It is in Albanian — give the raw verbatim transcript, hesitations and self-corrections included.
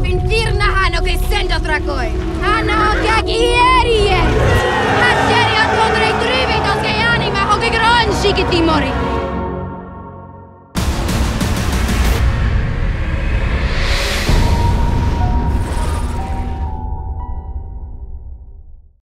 Pintir na hano kay sendo trakoy. Hano kag ieri